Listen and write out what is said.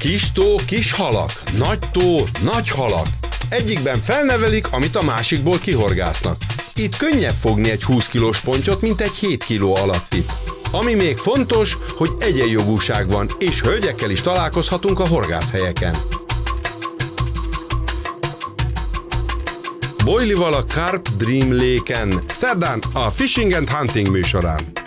Kis tó, kis halak, nagy tó, nagy halak. Egyikben felnevelik, amit a másikból kihorgásznak. Itt könnyebb fogni egy 20 kilós pontyot, mint egy 7 kiló alattit. Ami még fontos, hogy egyenjogúság van, és hölgyekkel is találkozhatunk a horgászhelyeken. Boilival a Carp Dream Lake-en, szerdán a Fishing and Hunting műsorán.